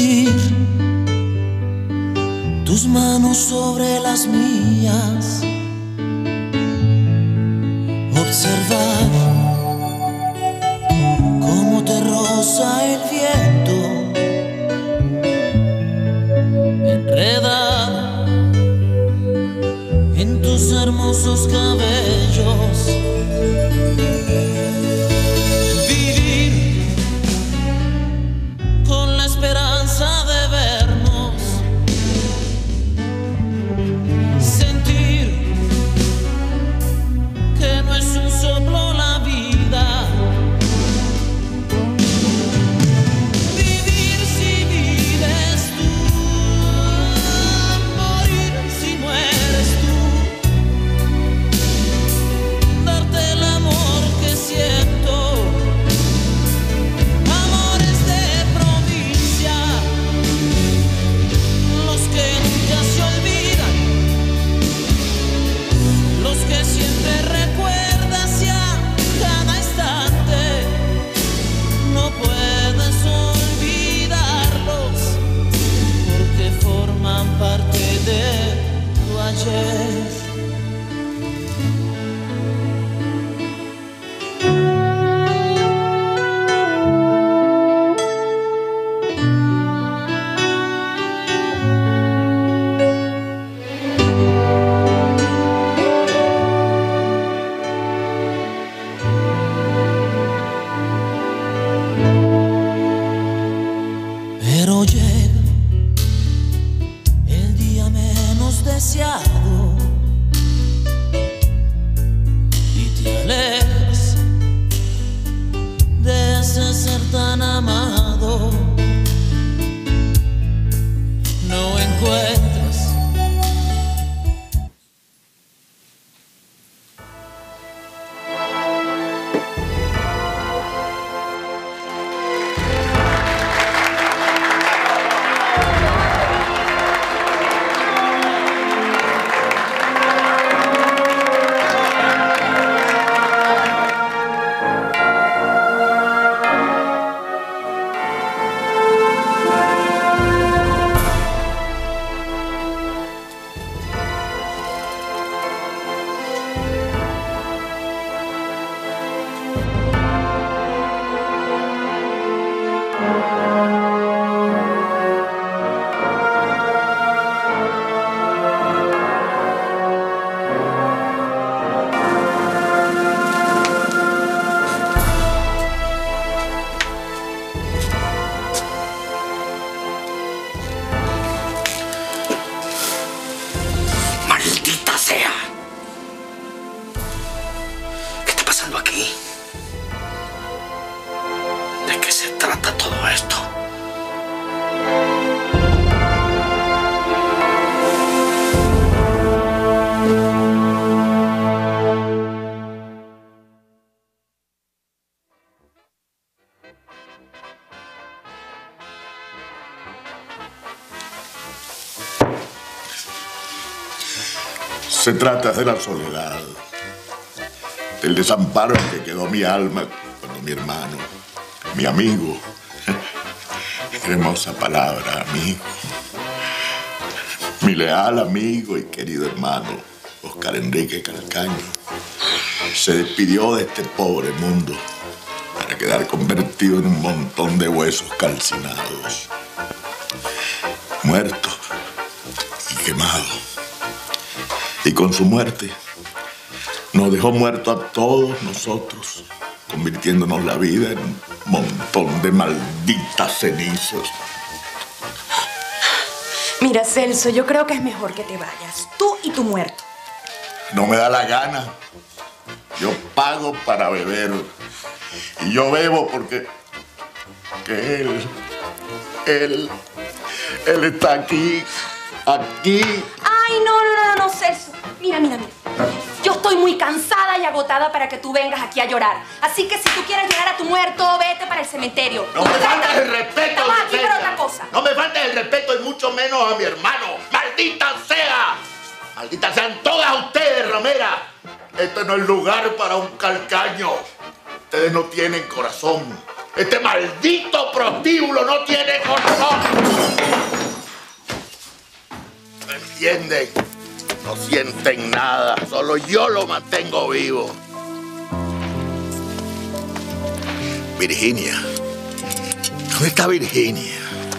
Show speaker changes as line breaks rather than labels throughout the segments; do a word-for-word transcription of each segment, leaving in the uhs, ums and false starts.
sentir tus manos sobre las mías, observar cómo te roza el viento, enredada en tus hermosos cabellos. Vivir con la esperanza de vernos, sentir que no es un soplo la vida. Vivir si vives tú, morir si mueres tú, darte el amor que siento, amores de provincia, los que nunca se olvidan, los que siempre recuerdas y a cada instante no puedes olvidarlos, porque forman parte de tu ayer. Pero llega el día menos deseado y te alejas de ese ser tan amado. No encuentras
¡Maldita sea! ¿Qué está pasando aquí? ¿De qué se trata todo esto?
Se trata de la soledad, del desamparo en que quedó mi alma cuando mi hermano, mi amigo, hermosa palabra, amigo, mi leal amigo y querido hermano, Oscar Enrique Calcaño, se despidió de este pobre mundo para quedar convertido en un montón de huesos calcinados, muerto y quemado. Y con su muerte nos dejó muertos a todos nosotros, convirtiéndonos la vida en un montón de malditas cenizas.
Mira, Celso, yo creo que es mejor que te vayas, tú y tu muerto.
No me da la gana. Yo pago para beber. Y yo bebo porque... que él... él... él está aquí... aquí...
Ay, no, no, no, no, Celso. Mira, mira, mira. Yo estoy muy cansada y agotada para que tú vengas aquí a llorar. Así que si tú quieres llegar a tu muerto, vete para el cementerio.
No me faltes el respeto,
estamos aquí
Licencia.
para otra cosa.
No me faltes el respeto y mucho menos a mi hermano. ¡Maldita sea! ¡Malditas sean todas ustedes, Romera! Este no es lugar para un Calcaño. Ustedes no tienen corazón. Este maldito prostíbulo no tiene corazón. entienden, no sienten nada, solo yo lo mantengo vivo. Virginia, ¿dónde está Virginia?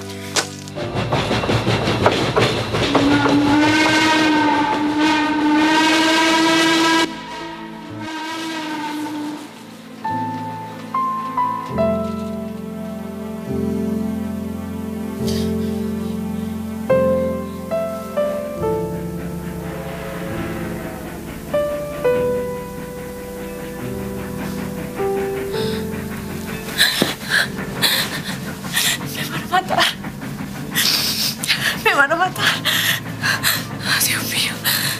Me van a matar. Dios mío.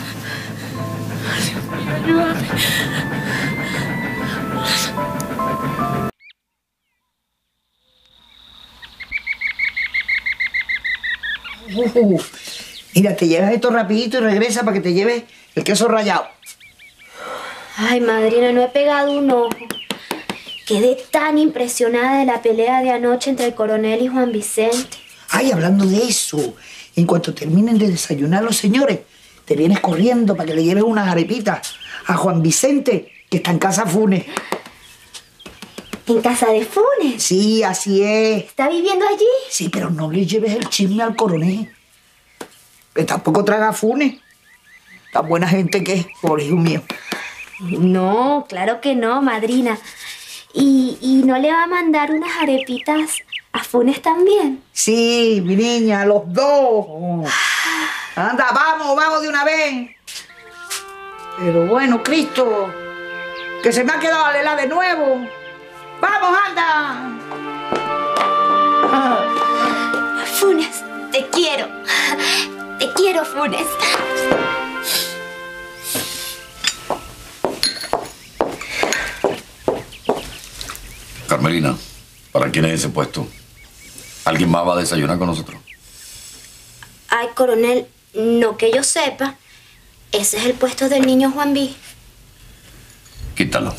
Dios mío, ayúdame.
Uh, mira, te llevas esto rapidito y regresa para que te lleves el queso rallado.
Ay, madrina, no he pegado un ojo. Quedé tan impresionada de la pelea de anoche entre el coronel y Juan Vicente.
Ay, hablando de eso, en cuanto terminen de desayunar los señores, te vienes corriendo para que le lleves unas arepitas a Juan Vicente, que está en casa Funes.
¿En casa de Funes?
Sí, así es.
¿Está viviendo allí?
Sí, pero no le lleves el chisme al coronel. Que tampoco traga Funes. Tan buena gente que es, por hijo mío.
No, claro que no, madrina. ¿Y, y no le va a mandar unas arepitas a Funes también?
Sí, mi niña, los dos. Anda, vamos, vamos de una vez. Pero bueno, Cristo, que se me ha quedado Lela de nuevo. ¡Vamos, anda!
Funes, te quiero. Te quiero, Funes.
Carmelina, ¿para quién es ese puesto? ¿Alguien más va a desayunar con nosotros?
Ay, coronel, no que yo sepa. Ese es el puesto del niño Juan B.
Quítalo.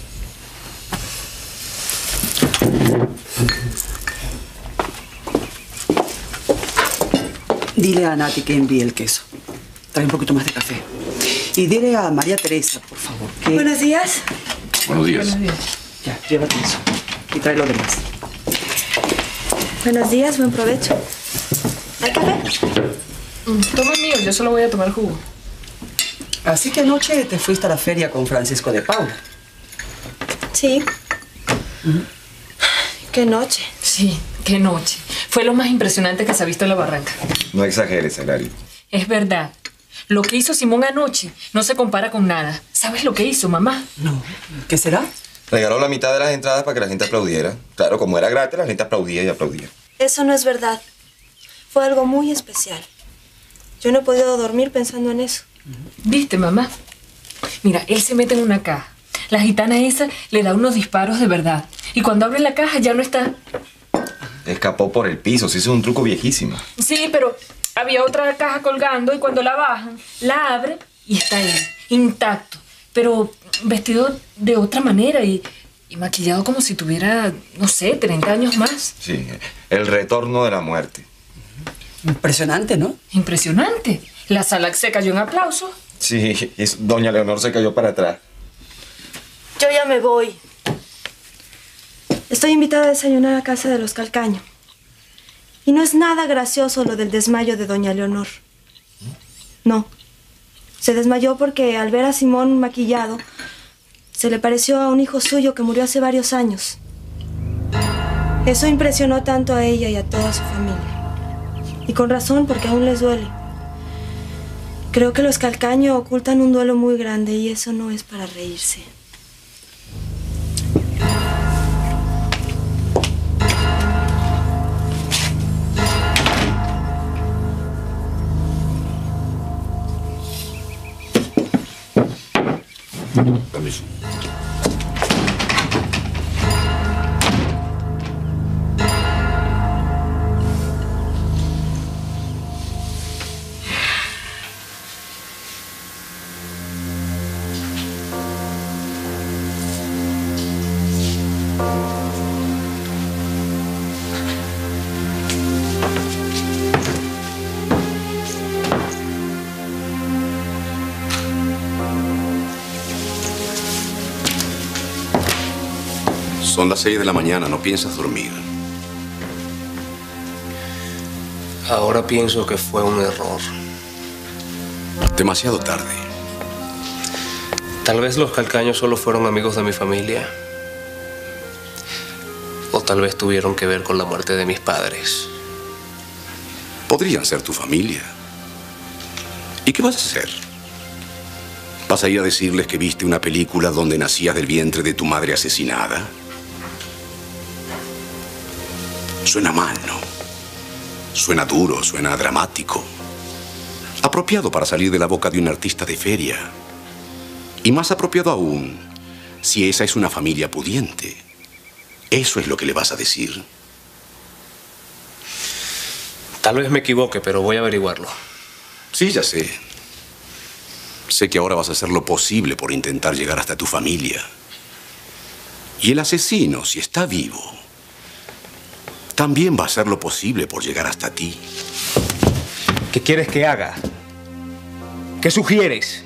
Dile a Nati que envíe el queso. Trae un poquito más de café. Y dile a María Teresa, por favor, que...
Buenos días.
Buenos días.
Buenos días. Ya, llévate eso. Y trae lo demás.
Buenos días, buen provecho. ¿Hay café?
Mm, toma el mío, yo solo voy a tomar jugo.
Así que anoche te fuiste a la feria con Francisco de Paula.
Sí. Uh-huh. Qué noche.
Sí, qué noche. Fue lo más impresionante que se ha visto en la barranca.
No exageres, Hilario.
Es verdad. Lo que hizo Simón anoche no se compara con nada. ¿Sabes lo que hizo, mamá?
No. ¿Qué será?
Regaló la mitad de las entradas para que la gente aplaudiera. Claro, como era gratis, la gente aplaudía y aplaudía.
Eso no es verdad. Fue algo muy especial. Yo no he podido dormir pensando en eso.
¿Viste, mamá? Mira, él se mete en una caja. La gitana esa le da unos disparos de verdad. Y cuando abre la caja ya no está...
Escapó por el piso. Se hizo un truco viejísimo.
Sí, pero había otra caja colgando y cuando la bajan, la abre y está él, intacto. Pero vestido de otra manera y, y maquillado como si tuviera, no sé, treinta años más.
Sí, el retorno de la muerte.
Impresionante, ¿no?
Impresionante. La sala se cayó en aplausos.
Sí, y doña Leonor se cayó para atrás.
Yo ya me voy. Estoy invitada a desayunar a casa de los Calcaño. Y no es nada gracioso lo del desmayo de doña Leonor. No. Se desmayó porque al ver a Simón maquillado, se le pareció a un hijo suyo que murió hace varios años. Eso impresionó tanto a ella y a toda su familia. Y con razón, porque aún les duele. Creo que los Calcaño ocultan un duelo muy grande y eso no es para reírse.
Permiso.
Son las seis de la mañana, ¿no piensas dormir?
Ahora pienso que fue un error.
Demasiado tarde.
Tal vez los Calcaños solo fueron amigos de mi familia. O tal vez tuvieron que ver con la muerte de mis padres.
Podrían ser tu familia. ¿Y qué vas a hacer? ¿Vas a ir a decirles que viste una película donde nacías del vientre de tu madre asesinada? Suena mal, ¿no? Suena duro, suena dramático. Apropiado para salir de la boca de un artista de feria. Y más apropiado aún, si esa es una familia pudiente. Eso es lo que le vas a decir.
Tal vez me equivoque, pero voy a averiguarlo.
Sí, ya sé. Sé que ahora vas a hacer lo posible por intentar llegar hasta tu familia. Y el asesino, si está vivo, también va a hacer lo posible por llegar hasta ti.
¿Qué quieres que haga? ¿Qué sugieres?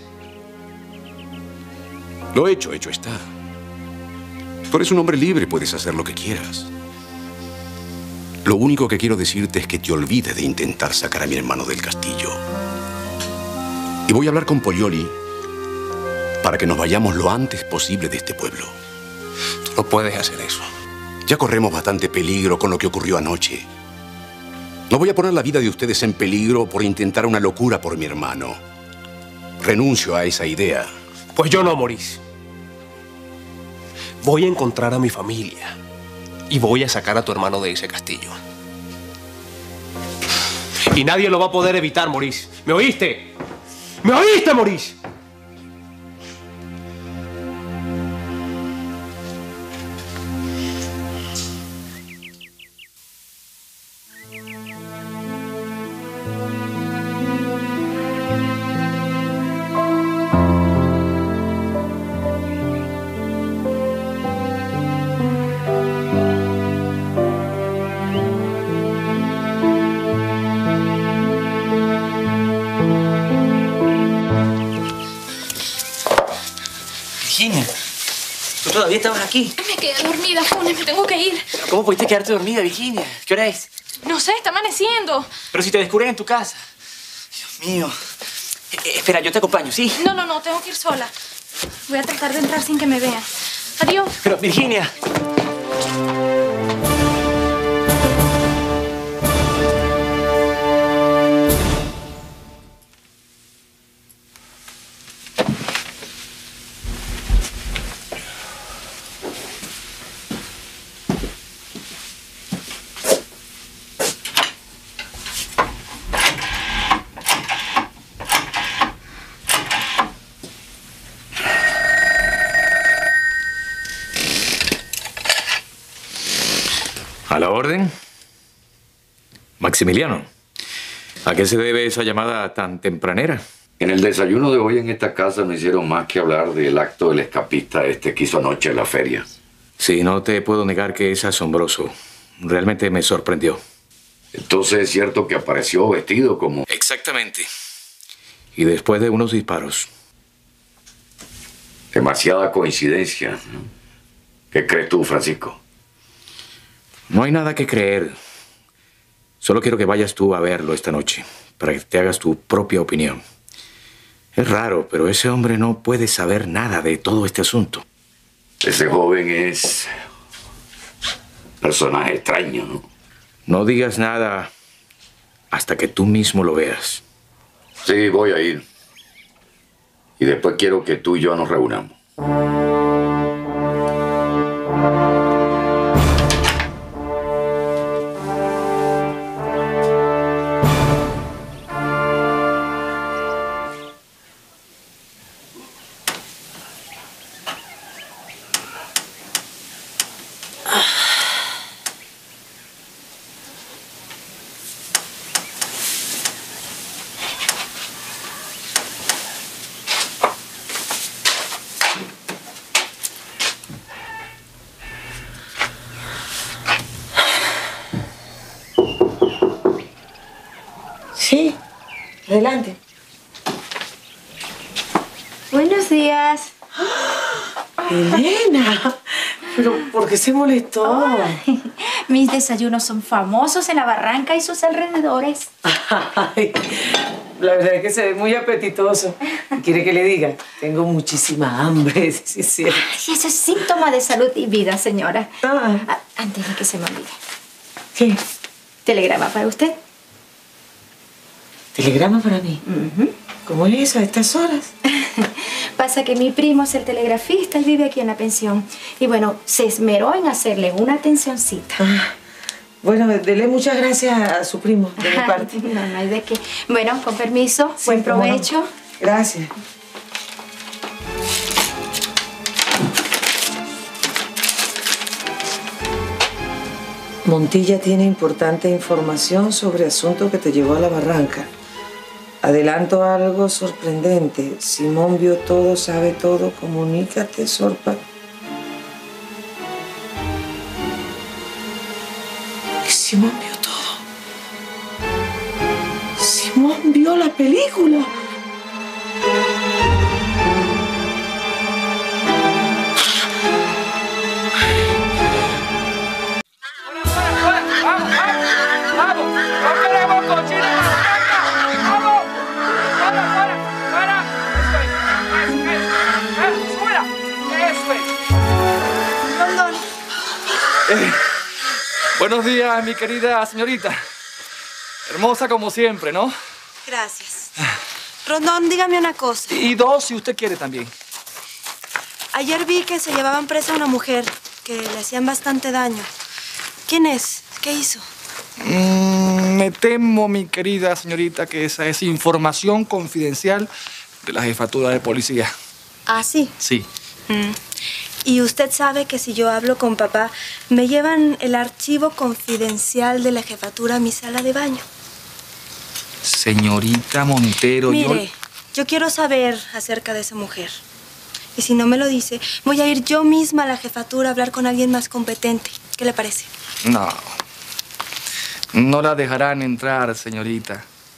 Lo hecho, hecho está. Tú eres un hombre libre, puedes hacer lo que quieras. Lo único que quiero decirte es que te olvides de intentar sacar a mi hermano del castillo. Y voy a hablar con Polioli para que nos vayamos lo antes posible de este pueblo.
Tú no puedes hacer eso.
Ya corremos bastante peligro con lo que ocurrió anoche. No voy a poner la vida de ustedes en peligro por intentar una locura por mi hermano. Renuncio a esa idea.
Pues yo no, Maurice. Voy a encontrar a mi familia y voy a sacar a tu hermano de ese castillo. Y nadie lo va a poder evitar, Maurice. ¿Me oíste? ¿Me oíste, Maurice?
Virginia, ¿tú todavía estabas aquí?
Me quedé dormida, Funes, me tengo que ir.
¿Cómo pudiste quedarte dormida, Virginia? ¿Qué hora es?
No sé, está amaneciendo.
Pero si te descubren en tu casa. Dios mío. Eh, eh, espera, yo te acompaño, ¿sí?
No, no, no, tengo que ir sola. Voy a tratar de entrar sin que me vean. Adiós.
Pero, Virginia.
¿A la orden? Maximiliano, ¿a qué se debe esa llamada tan tempranera?
En el desayuno de hoy en esta casa no hicieron más que hablar del acto del escapista este que hizo anoche en la feria.
Sí, no te puedo negar que es asombroso. Realmente me sorprendió.
Entonces es cierto que apareció vestido como...
Exactamente. Y después de unos disparos.
Demasiada coincidencia, ¿no? ¿Qué crees tú, Francisco?
No hay nada que creer. Solo quiero que vayas tú a verlo esta noche, para que te hagas tu propia opinión. Es raro, pero ese hombre no puede saber nada de todo este asunto.
Ese joven es... personaje extraño, ¿no?
No digas nada hasta que tú mismo lo veas.
Sí, voy a ir. Y después quiero que tú y yo nos reunamos.
Sí, adelante.
Buenos días.
Elena,
¿Pero por qué se molestó?
Ay, mis desayunos son famosos en la Barranca y sus alrededores.
Ay, la verdad es que se ve muy apetitoso. ¿Quiere que le diga? Tengo muchísima hambre, sí es cierto.
Ay, eso es síntoma de salud y vida, señora.
Ah.
Ah, antes de que se me olvide.
¿Qué?
Telegrama para usted.
¿Telegrama para mí?
Uh-huh.
¿Cómo es eso a estas horas?
Pasa que mi primo es el telegrafista y vive aquí en la pensión. Y bueno, se esmeró en hacerle una atencioncita.
Ah, bueno, dele muchas gracias a su primo, de mi parte.
No, no hay de qué. Bueno, con permiso,
Sí,
buen
cómo no.
provecho.
Gracias. Montilla tiene importante información sobre asunto que te llevó a la Barranca. Adelanto algo sorprendente. Simón vio todo, sabe todo. Comunícate, Sorpa. Simón vio todo. Simón vio la película.
¡Vamos! ¡No queremos cochino! ¡Vamos! ¡Fuera, fuera, fuera! ¡Eso es! ¡Eso es! ¡Eh, fuera! ¡Eso es!
Rondón.
Eh, buenos días, mi querida señorita. Hermosa como siempre, ¿no?
Gracias. Rondón, dígame una cosa.
Y dos, si usted quiere también.
Ayer vi que se llevaban presa a una mujer, que le hacían bastante daño. ¿Quién es? ¿Qué hizo?
Mm, me temo, mi querida señorita, que esa es información confidencial de la jefatura de policía.
¿Ah, sí?
Sí.
Mm. Y usted sabe que si yo hablo con papá, me llevan el archivo confidencial de la jefatura a mi sala de baño.
Señorita Montero,
Mire,
yo...
yo quiero saber acerca de esa mujer. Y si no me lo dice, voy a ir yo misma a la jefatura a hablar con alguien más competente. ¿Qué le parece?
No. No la dejarán entrar, señorita.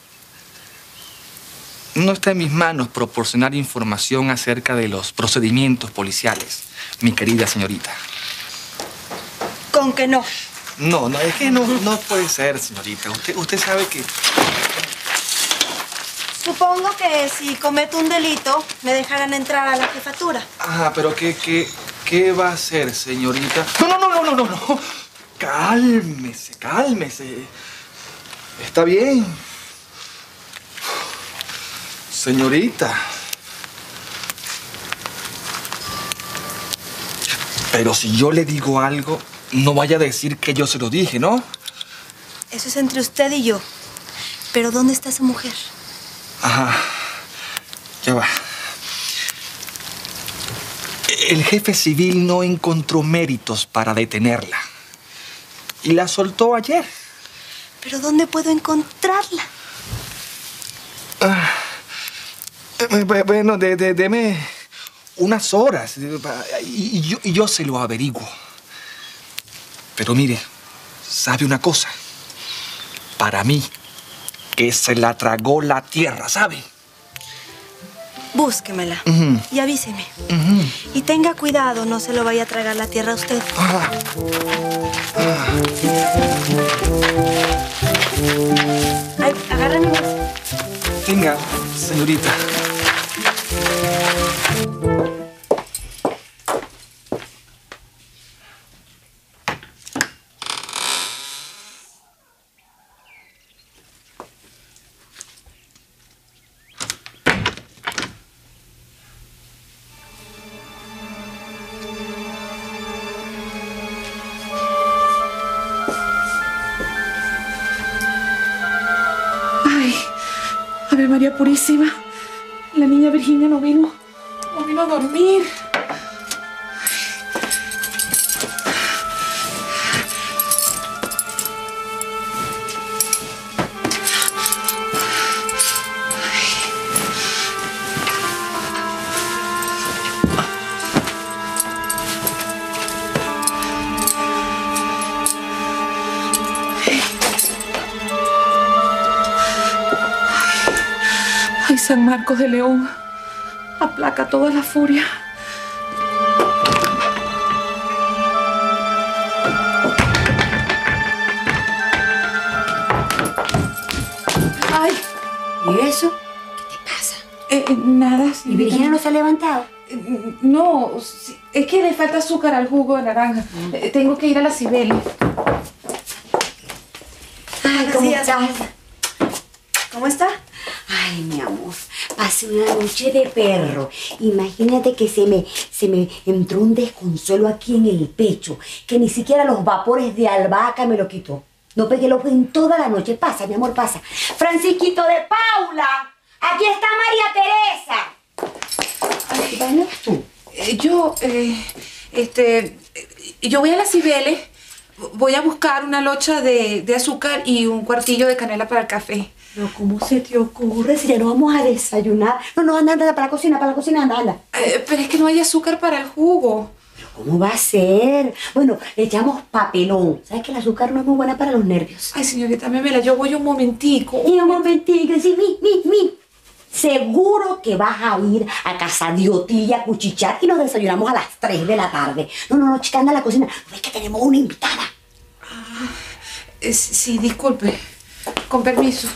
No está en mis manos proporcionar información acerca de los procedimientos policiales, mi querida señorita.
¿Con que no?
No, no, es que no, no puede ser, señorita. Usted, usted sabe que...
Supongo que si cometo un delito, me dejarán entrar a la jefatura.
Ah, pero ¿qué, qué, qué va a hacer, señorita? No, no, no, no, no, no, no. Cálmese, cálmese. Está bien. Señorita. Pero si yo le digo algo, no vaya a decir que yo se lo dije, ¿no?
Eso es entre usted y yo. Pero ¿dónde está esa mujer?
Ajá. Ya va. El jefe civil no encontró méritos para detenerla. Y la soltó ayer.
¿Pero dónde puedo encontrarla?
Ah, bueno, de, de, deme unas horas y, y, yo, y yo se lo averiguo. Pero mire, ¿sabe una cosa? Para mí, que se la tragó la tierra, ¿sabe?
Búsquemela
Uh-huh.
y avíseme.
Uh-huh.
Y tenga cuidado, no se lo vaya a tragar la tierra a usted.
Ah. Ah.
Ay, agarra mi bolsa.
Tenga, señorita.
Ave María Purísima. La niña Virginia no vino, no vino a dormir. Ay, San Marcos de León, aplaca toda la furia.
Ay.
¿Y eso? ¿Qué te pasa?
Eh, nada.
¿Y Virginia no se ha levantado?
No, es que le falta azúcar al jugo de naranja. Eh, tengo que ir a la Cibeles.
Ay, ¿cómo estás?
¿Cómo está?
Ay, mi amor, pasé una noche de perro. Imagínate que se me, se me entró un desconsuelo aquí en el pecho, que ni siquiera los vapores de albahaca me lo quitó. No pegué el ojo en toda la noche. Pasa, mi amor, pasa. Francisquito de Paula, aquí está María Teresa. Ay, ¿dónde vas tú?
Eh, yo, eh, este, yo voy a la Cibeles, voy a buscar una locha de, de azúcar y un cuartillo de canela para el café.
Pero ¿cómo se te ocurre si ya no vamos a desayunar? No, no, anda, anda, para la cocina, para la cocina, anda, anda.
Eh, pero es que no hay azúcar para el jugo.
¿Pero cómo va a ser? Bueno, le echamos papelón. ¿Sabes que el azúcar no es muy buena para los nervios?
Ay, señorita Memela, yo voy un momentico.
Y un momentico, sí, mi, mi, mi. Seguro que vas a ir a casa de Otilia a cuchichar y nos desayunamos a las tres de la tarde. No, no, no, chica, anda a la cocina. ¿Ves que tenemos una invitada?
Ah, eh, sí, disculpe. Con permiso.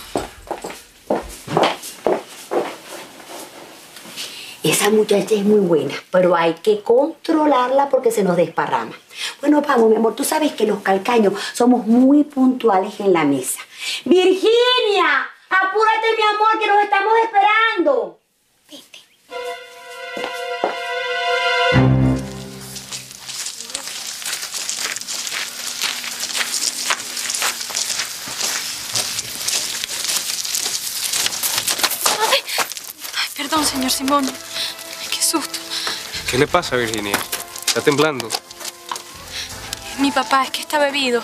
Esa muchacha es muy buena, pero hay que controlarla porque se nos desparrama. Bueno, vamos, mi amor, tú sabes que los calcaños somos muy puntuales en la mesa. ¡Virginia! ¡Apúrate, mi amor, que nos estamos esperando! Vete.
Ay, perdón, señor Simón. Qué susto.
¿Qué le pasa, Virginia? ¿Está temblando?
Mi papá es que está bebido.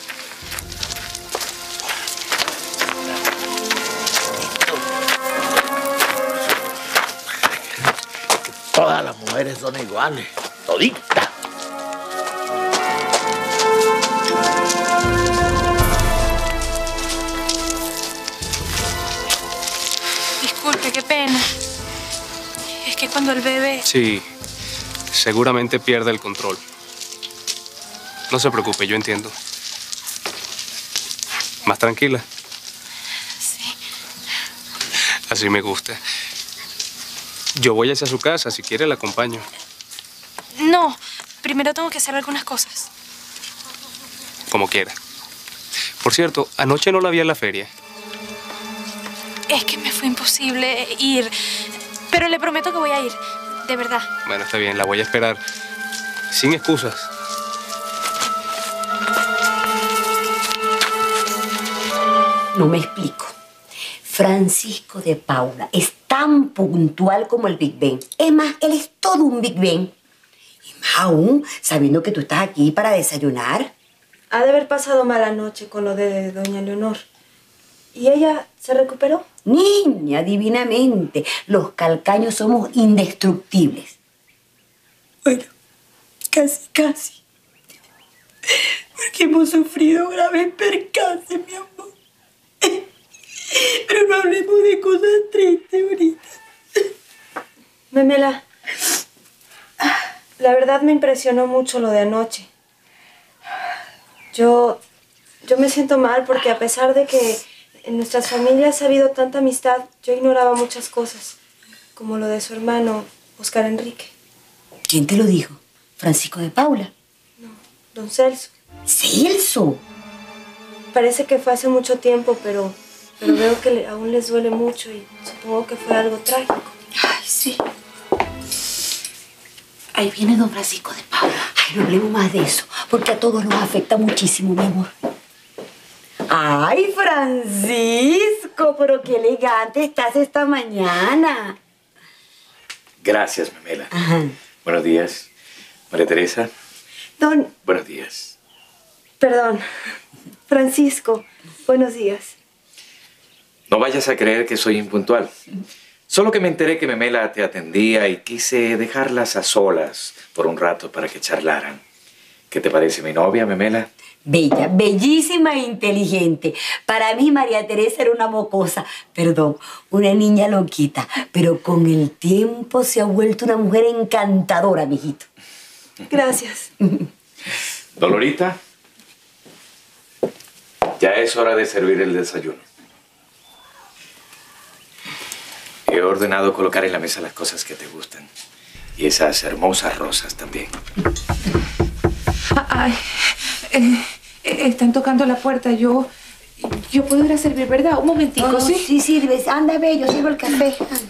Todas las mujeres son iguales, toditas.
Disculpe, qué pena. Es que cuando él bebe...
Sí, seguramente pierde el control. No se preocupe, yo entiendo. Más tranquila.
Sí.
Así me gusta. Yo voy hacia su casa, si quiere la acompaño.
No, primero tengo que hacer algunas cosas.
Como quiera. Por cierto, anoche no la vi en la feria.
Es que me fue imposible ir, pero le prometo que voy a ir, de verdad.
Bueno, está bien, la voy a esperar. Sin excusas.
No me explico. Francisco de Paula es tan puntual como el Big Ben. Es más, él es todo un Big Ben. Y más aún, sabiendo que tú estás aquí para desayunar.
Ha de haber pasado mala noche con lo de doña Leonor. ¿Y ella se recuperó?
Niña, divinamente. Los calcaños somos indestructibles. Bueno, casi, casi. Porque hemos sufrido graves percances, mi amor. Pero no hablemos de cosas tristes ahorita.
Memela, la verdad me impresionó mucho lo de anoche. Yo, yo me siento mal porque a pesar de que en nuestras familias ha habido tanta amistad, yo ignoraba muchas cosas, como lo de su hermano, Oscar Enrique.
¿Quién te lo dijo? ¿Francisco de Paula?
No, don Celso.
¿Celso?
Parece que fue hace mucho tiempo, pero, pero veo que le, aún les duele mucho y supongo que fue algo trágico.
Ay, sí. Ahí viene don Francisco de Paula. Ay, no hablemos más de eso, porque a todos nos afecta muchísimo, mi amor. ¡Ay, Francisco! Pero qué elegante estás esta mañana.
Gracias, Memela.
Ajá.
Buenos días. María Teresa.
Don...
Buenos días.
Perdón. Francisco, buenos días.
No vayas a creer que soy impuntual. Solo que me enteré que Memela te atendía y quise dejarlas a solas por un rato para que charlaran. ¿Qué te parece mi novia, Memela?
Bella, bellísima e inteligente. Para mí María Teresa era una mocosa, perdón, una niña loquita, pero con el tiempo se ha vuelto una mujer encantadora, mijito.
Gracias.
Dolorita, ya es hora de servir el desayuno. he ordenado colocar en la mesa las cosas que te gustan. Y esas hermosas rosas también.
Ay, eh, eh, están tocando la puerta. Yo, yo puedo ir a servir, ¿verdad? Un momentico,
Oh,
¿sí?
Sí, sirves. Anda, ve, yo sirvo el café. Anda.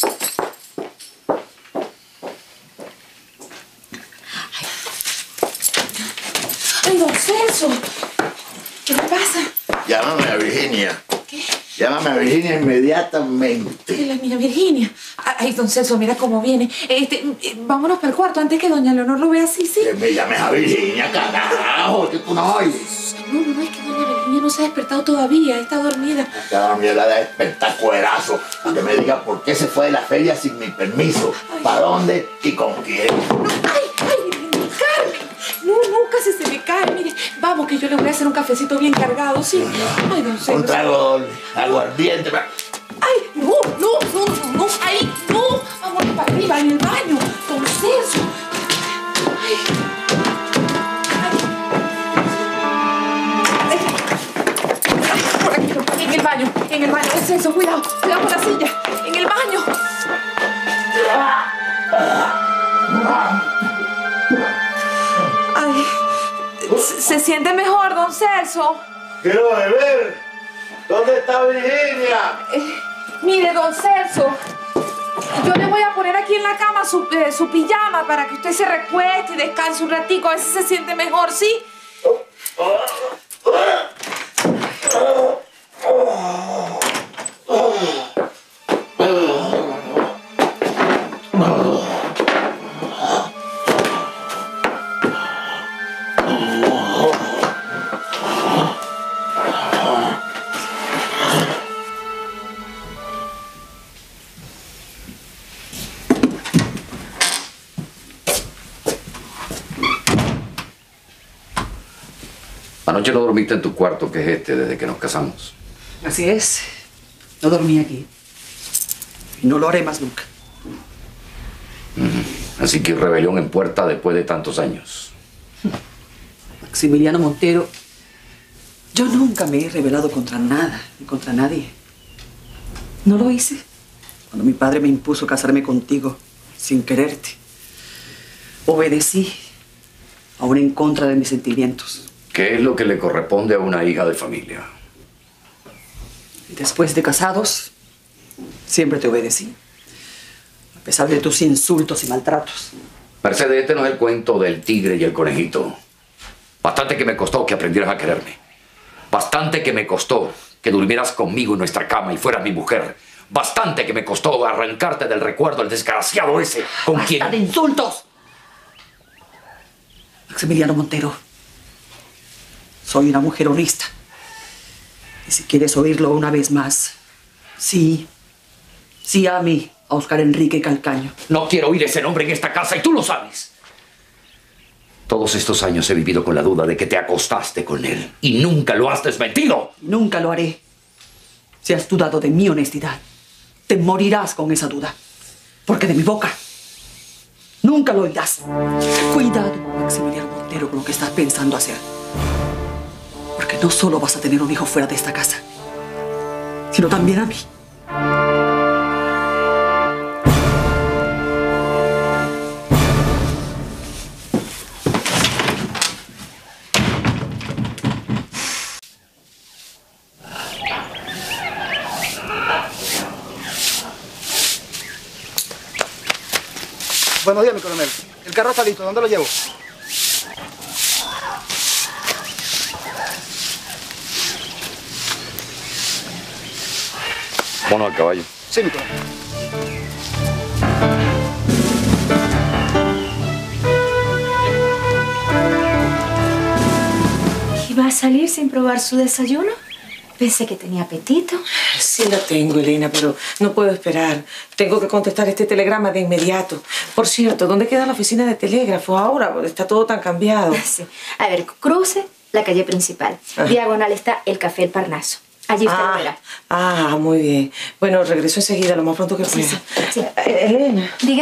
Ay, don Celso. ¿Qué le pasa?
Llámame a Virginia. ¿Qué? Llámame a Virginia inmediatamente.
De la niña Virginia. Ay, don Celso, mira cómo viene. Este, eh, vámonos para el cuarto antes que doña Leonor lo vea así, ¿sí?
Que me llames a Virginia, carajo, que tú no oyes.
No, no, no, es que doña Virginia no se ha despertado todavía, está dormida.
Cada mierda de despertar cuerazo. Que me diga por qué se fue de la feria sin mi permiso. ¿Para dónde y con quién?
Ay, ay, Carmen. No, no, casi se me cae. Mire, vamos que yo le voy a hacer un cafecito bien cargado, ¿sí? Ay, don Celso.
Un trago aguardiente.
Ay, no, no, no, no, no, ahí, no. Vamos para arriba, en el baño. Don Celso. Ay. Ay. Por aquí, en el baño, en el baño. Don Celso, cuidado, cuidado con la silla. En el baño. Ay, ¿se, se siente mejor, don Celso?
Quiero beber. ¿Dónde está Virginia?
Eh, mire, don Celso, yo le voy a poner aquí en la cama su, eh, su pijama para que usted se recueste y descanse un ratico. A ver si se siente mejor, ¿sí?
Anoche no dormiste en tu cuarto, que es este, desde que nos casamos.
Así es. No dormí aquí. Y no lo haré más nunca.
Uh-huh. Así que rebelión en puerta después de tantos años.
Maximiliano Montero, yo nunca me he rebelado contra nada, ni contra nadie. No lo hice cuando mi padre me impuso casarme contigo sin quererte. Obedecí, aún en contra de mis sentimientos.
¿Qué es lo que le corresponde a una hija de familia?
Y después de casados, siempre te obedecí. A pesar de tus insultos y maltratos.
Mercedes, este no es el cuento del tigre y el conejito. Bastante que me costó que aprendieras a quererme. Bastante que me costó que durmieras conmigo en nuestra cama y fueras mi mujer. Bastante que me costó arrancarte del recuerdo el desgraciado ese con
¡Basta
quien...
de insultos! Maximiliano Montero, soy una mujer honesta. Y si quieres oírlo una vez más, sí, sí a mí, a Oscar Enrique Calcaño.
No quiero oír ese nombre en esta casa y tú lo sabes. Todos estos años he vivido con la duda de que te acostaste con él y nunca lo has desmentido.
Nunca lo haré. Si has dudado de mi honestidad, te morirás con esa duda. Porque de mi boca nunca lo oirás. Cuidado, Maximiliano Montero, con lo que estás pensando hacer. Porque no solo vas a tener un hijo fuera de esta casa, sino también a mí.
Buenos días, mi coronel. El carro está listo. ¿Dónde lo llevo?
Mono al caballo.
Sí, mi coronel.
¿Iba a salir sin probar su desayuno? Pensé que tenía apetito.
Sí la tengo, Elena, pero no puedo esperar. Tengo que contestar este telegrama de inmediato. Por cierto, ¿dónde queda la oficina de telégrafo ahora? Está todo tan cambiado.
Sí. A ver, cruce la calle principal.
Ah.
Diagonal está el Café El Parnaso. Allí usted lo verá.
Ah, muy bien. Bueno, regreso enseguida, lo más pronto que pueda.
Sí, sí, sí.
Eh, Elena.
Diga.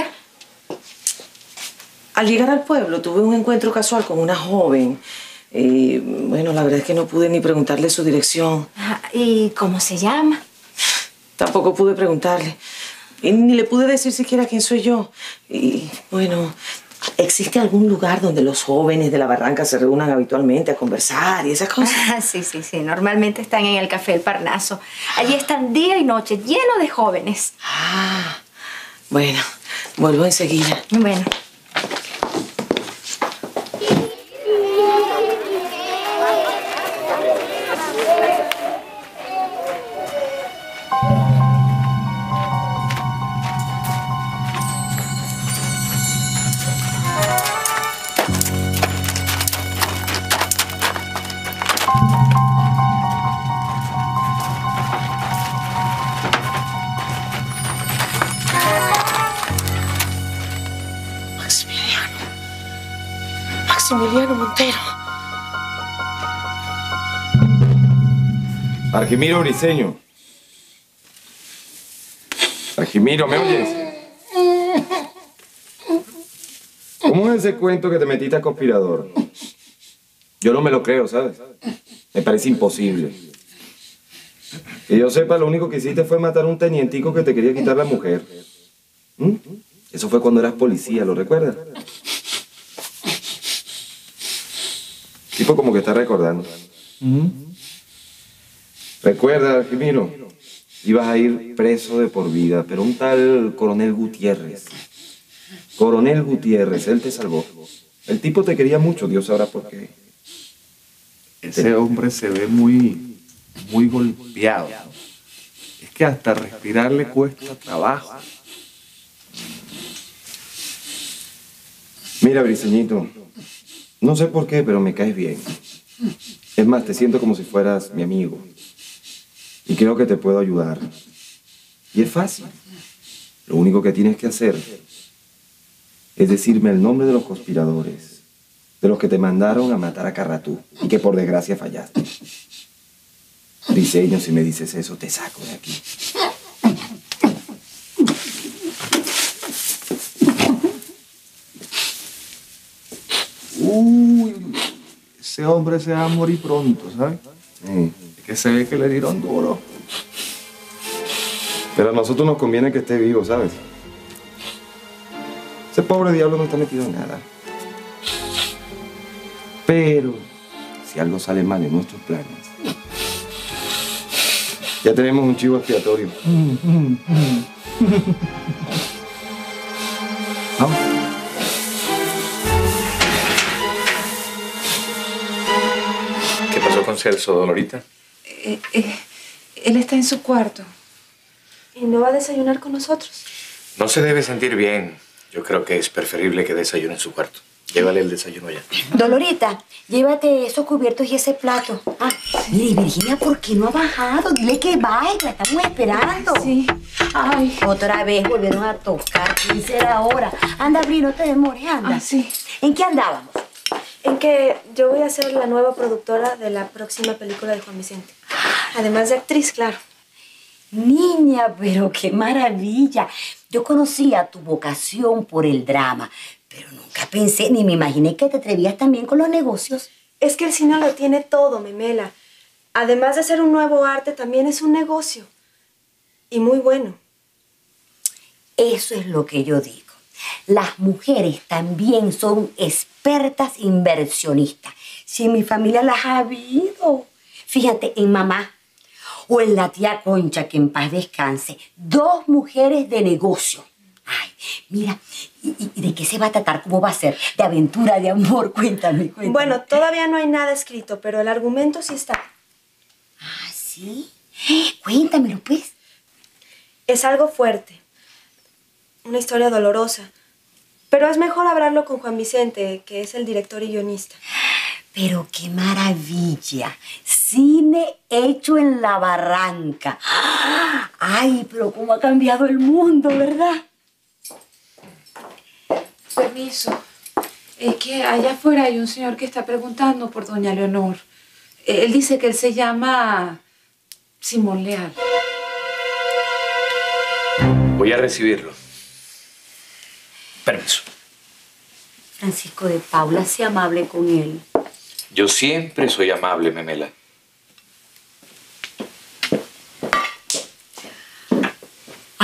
Al llegar al pueblo tuve un encuentro casual con una joven. Y bueno, la verdad es que no pude ni preguntarle su dirección.
Ah, ¿y cómo se llama?
Tampoco pude preguntarle. Y ni le pude decir siquiera quién soy yo. Y bueno, ¿existe algún lugar donde los jóvenes de la Barranca se reúnan habitualmente a conversar y esas cosas?
Ah, sí, sí, sí. Normalmente están en el Café El Parnaso. Allí están día y noche, lleno de jóvenes.
Ah, bueno, vuelvo enseguida.
Bueno.
Maximiliano Montero.
Argimiro Briceño. Argimiro, ¿me oyes? ¿Cómo es ese cuento que te metiste a conspirador? Yo no me lo creo, ¿sabes? Me parece imposible. Que yo sepa, lo único que hiciste fue matar a un tenientico que te quería quitar la mujer. ¿Mm? Eso fue cuando eras policía, ¿lo recuerdas? Tipo como que está recordando. ¿Mm? Recuerda, Argimiro, ibas a ir preso de por vida, pero un tal Coronel Gutiérrez. Coronel Gutiérrez, él te salvó. El tipo te quería mucho, Dios sabrá por qué.
Ese hombre se ve muy, muy golpeado. Es que hasta respirar le cuesta trabajo.
Mira, Briceñito, no sé por qué, pero me caes bien. Es más, te siento como si fueras mi amigo. Y creo que te puedo ayudar. Y es fácil. Lo único que tienes que hacer es decirme el nombre de los conspiradores, de los que te mandaron a matar a Carratú y que por desgracia fallaste. Briceño, si me dices eso, te saco de aquí.
Uy, ese hombre se va a morir pronto, ¿sabes?
Sí.
Es que se ve que le dieron duro.
Pero a nosotros nos conviene que esté vivo, ¿sabes? Ese pobre diablo no está metido en nada. Pero, si algo sale mal en nuestros planes, ya tenemos un chivo expiatorio. Vamos. ¿Qué pasó con Celso, Dolorita?
Eh, eh, él está en su cuarto.
¿Y no va a desayunar con nosotros?
No se debe sentir bien. Yo creo que es preferible que desayune en su cuarto. Llévale el desayuno ya.
Dolorita, llévate esos cubiertos y ese plato. Ah, mire, Virginia, ¿por qué no ha bajado? Dile que baje, la estamos esperando.
Sí. Ay.
Otra vez volvieron a tocar. ¿Qué será ahora? Anda, Bri, no te demores, anda.
Ah, sí.
¿En qué andábamos?
En que yo voy a ser la nueva productora de la próxima película de Juan Vicente. Además de actriz, claro.
Niña, pero qué maravilla. Yo conocía tu vocación por el drama, pero nunca pensé ni me imaginé que te atrevías también con los negocios.
Es que el cine lo tiene todo, Memela. Además de ser un nuevo arte, también es un negocio. Y muy bueno.
Eso es lo que yo digo. Las mujeres también son expertas inversionistas. Si en mi familia las ha habido. Fíjate, en mamá o en la tía Concha, que en paz descanse, dos mujeres de negocio. Ay, mira, ¿y, y de qué se va a tratar? ¿Cómo va a ser? ¿De aventura, de amor? Cuéntame, cuéntame.
Bueno, todavía no hay nada escrito, pero el argumento sí está.
¿Ah, sí? Cuéntamelo, pues.
Es algo fuerte. Una historia dolorosa. Pero es mejor hablarlo con Juan Vicente, que es el director y guionista.
Pero qué maravilla. Cine hecho en la Barranca. Ay, pero cómo ha cambiado el mundo, ¿verdad?
Permiso. Es que allá afuera hay un señor que está preguntando por doña Leonor. Él dice que él se llama Simón Leal.
Voy a recibirlo. Permiso.
Francisco de Paula, sea amable con él.
Yo siempre soy amable, Memela.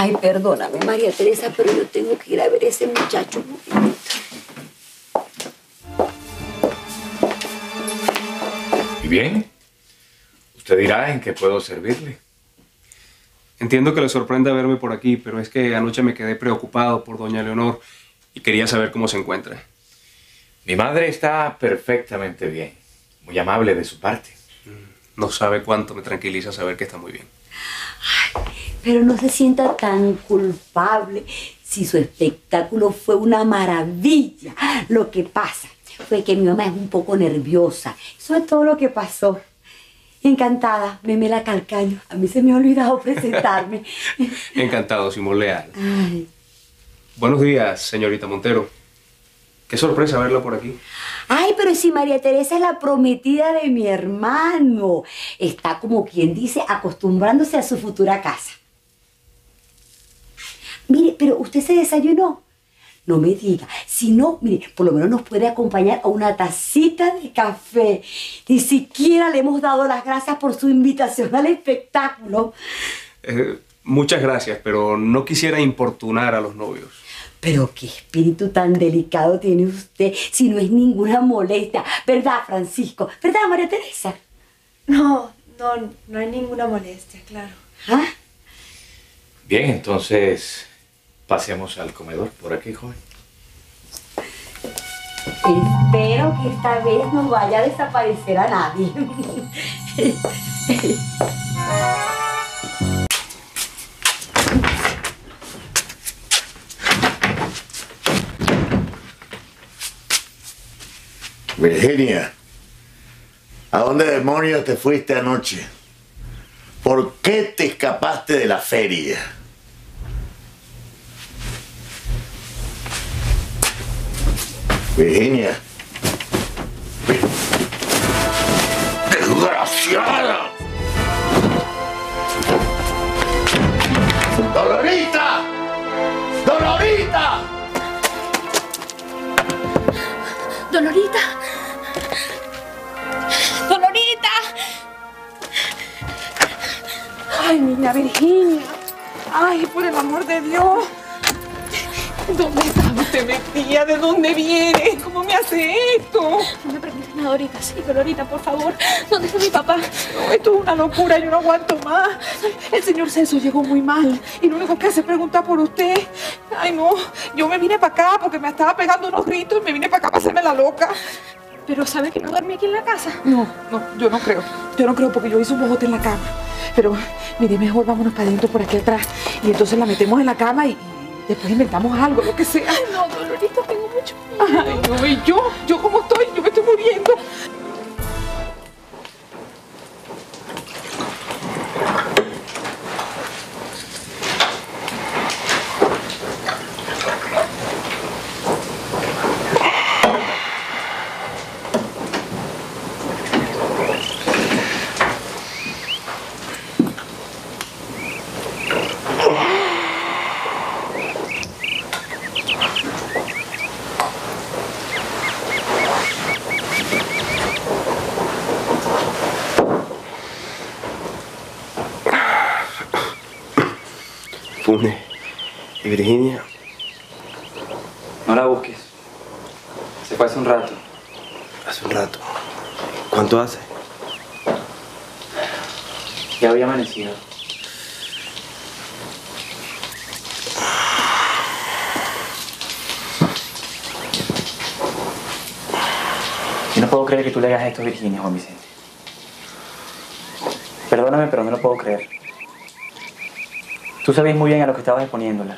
Ay, perdóname, María Teresa, pero yo tengo que ir a ver a ese muchacho.
¿Y bien? Usted dirá en qué puedo servirle.
Entiendo que le sorprenda verme por aquí, pero es que anoche me quedé preocupado por doña Leonor y quería saber cómo se encuentra.
Mi madre está perfectamente bien. Muy amable de su parte.
No sabe cuánto me tranquiliza saber que está muy bien.
Pero no se sienta tan culpable si su espectáculo fue una maravilla. Lo que pasa fue que mi mamá es un poco nerviosa. Eso es todo lo que pasó. Encantada, Memela Calcaño. A mí se me ha olvidado presentarme.
Encantado, Simón Leal.
Ay.
Buenos días, señorita Montero. Qué sorpresa verla por aquí.
Ay, pero si María Teresa es la prometida de mi hermano. Está, como quien dice, acostumbrándose a su futura casa. Mire, pero usted se desayunó. No me diga. Si no, mire, por lo menos nos puede acompañar a una tacita de café. Ni siquiera le hemos dado las gracias por su invitación al espectáculo.
Eh, muchas gracias, pero no quisiera importunar a los novios.
Pero qué espíritu tan delicado tiene usted, si no es ninguna molestia. ¿Verdad, Francisco? ¿Verdad, María Teresa?
No, no, no hay ninguna molestia, claro.
¿Ah?
Bien, entonces pasemos al comedor por aquí, joven.
Espero que esta vez no vaya a desaparecer a nadie.
Virginia, ¿a dónde demonios te fuiste anoche? ¿Por qué te escapaste de la feria? Virginia. ¡Desgraciada! ¡Dolorita! ¡Dolorita!
Dolorita. Dolorita. Ay, niña Virginia. Ay, por el amor de Dios. ¿Dónde estaba usted metida? ¿De dónde viene? ¿Cómo me hace esto? No me preguntes nada ahorita, sí, pero ahorita, por favor. ¿Dónde está mi papá? No, esto es una locura, yo no aguanto más. El señor Celso llegó muy mal y lo único que hace es preguntar por usted. Ay, no, yo me vine para acá porque me estaba pegando unos gritos y me vine para acá para hacerme la loca. Pero ¿sabe que no dormí aquí en la casa? No, no, yo no creo. Yo no creo porque yo hice un bojote en la cama. Pero, mire, mejor vámonos para adentro por aquí atrás y entonces la metemos en la cama y... después inventamos algo, lo que sea. Ay, no, Dolorita, tengo mucho miedo. Ay, no, y yo, yo cómo estoy, yo me estoy muriendo.
Fune y Virginia.
No la busques. Se fue hace un rato.
Hace un rato. ¿Cuánto hace?
Ya había amanecido. Yo no puedo creer que tú le hagas esto a Virginia, Juan Vicente. Perdóname, pero no lo puedo creer. Tú sabías muy bien a lo que estabas exponiéndola.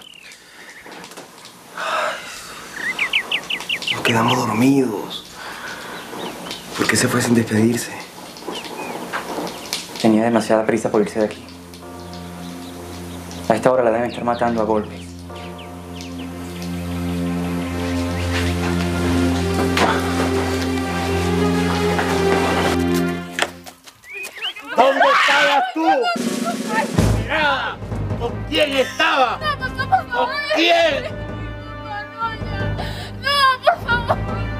Nos quedamos dormidos. ¿Por qué se fue sin despedirse?
Tenía demasiada prisa por irse de aquí. A esta hora la deben estar matando a golpes.
¿Dónde estabas tú? Nada. ¿Con quién estaba? ¿Con quién?
No, por favor.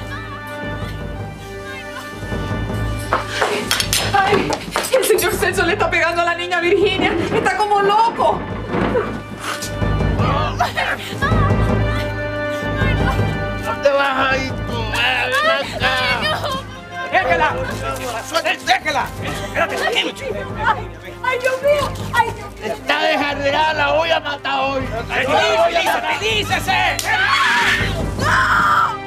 Ay, el señor Celso le está pegando a la niña Virginia. Está como loco.
¡Déjela! ¡Déjela! ¡Espérate!
¡Ay, Dios mío! ¡Ay, Dios mío!
Está desarreglada, la voy a matar hoy. ¡Dícese!
¡No!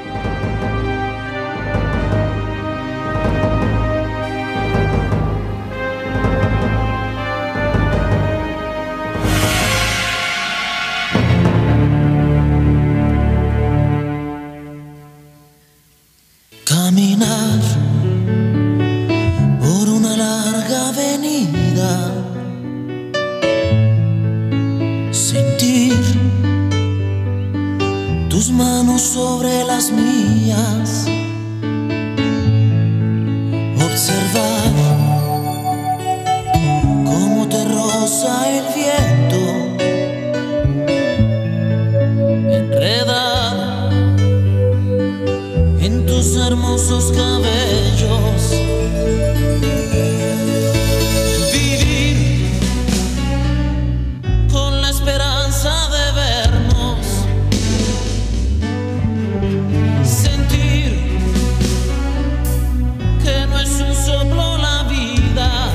Caminar por una larga avenida, sentir tus manos sobre las mías, observar cómo te roza el viento, enredada en tus hermosos cabellos, vivir con la esperanza de vernos, sentir que no es un soplo la vida,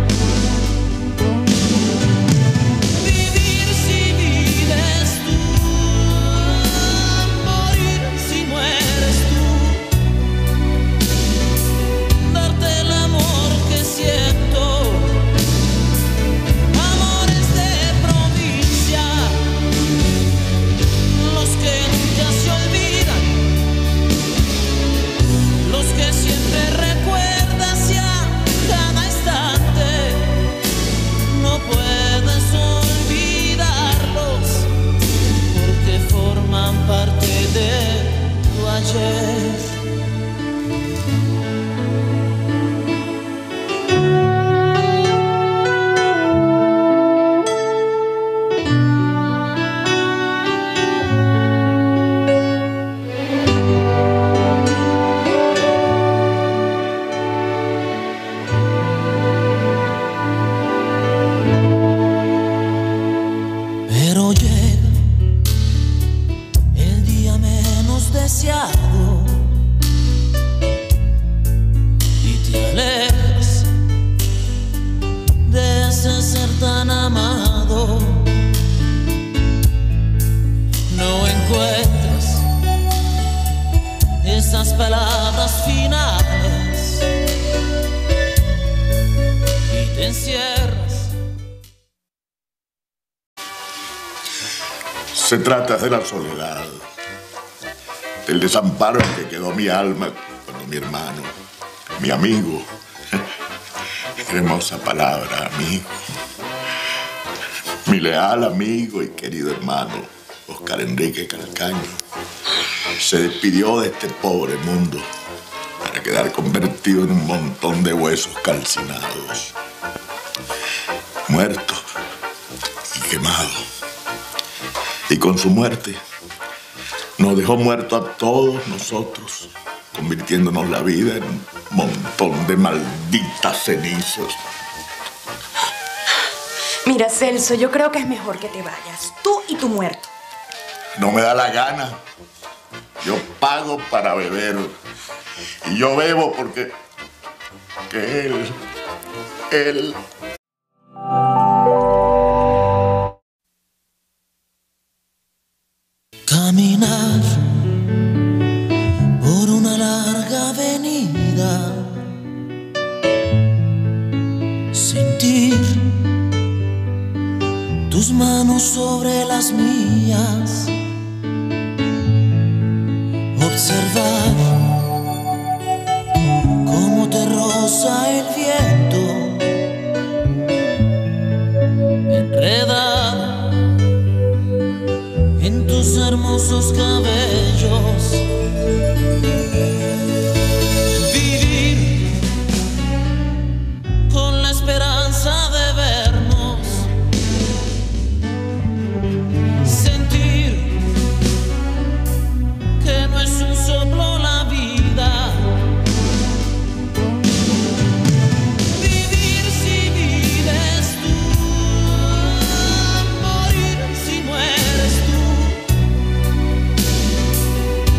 vivir si vives tú, morir si mueres tú. Darte el amor que siento, amores de provincia, los que nunca se olvidan, los que siempre recuerdas y a cada instante no puedes olvidarlos, porque forman parte de tu ayer. Pero llega el día menos deseado y te alejas de ese ser tan amado. No encuentras esas palabras finales y te encierras.
Se trata de la soledad, del desamparo en que quedó mi alma cuando mi hermano, mi amigo, hermosa palabra, amigo, mi leal amigo y querido hermano, Oscar Enrique Calcaño, se despidió de este pobre mundo para quedar convertido en un montón de huesos calcinados, muerto y quemado. Y con su muerte nos dejó muertos a todos nosotros, convirtiéndonos la vida en un montón de malditas cenizas.
Mira, Celso, yo creo que es mejor que te vayas. Tú y tu muerto.
No me da la gana. Yo pago para beber. Y yo bebo porque... que él... él...
Caminar por una larga avenida, sentir tus manos sobre las mías, observar cómo te roza el viento, enredada en tus hermosos cabellos, vivir con la esperanza de vernos, sentir que no es un soplo la vida, vivir si vives tú, morir si mueres tú.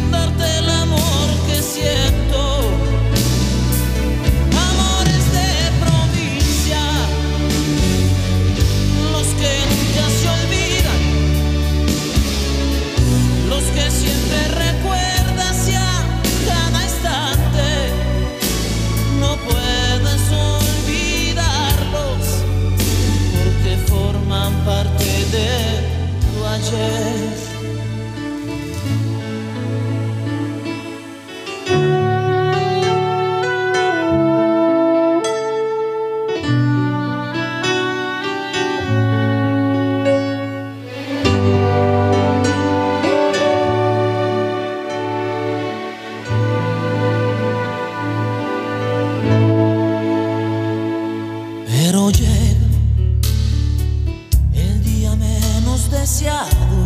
ayer. Pero llega el día menos deseado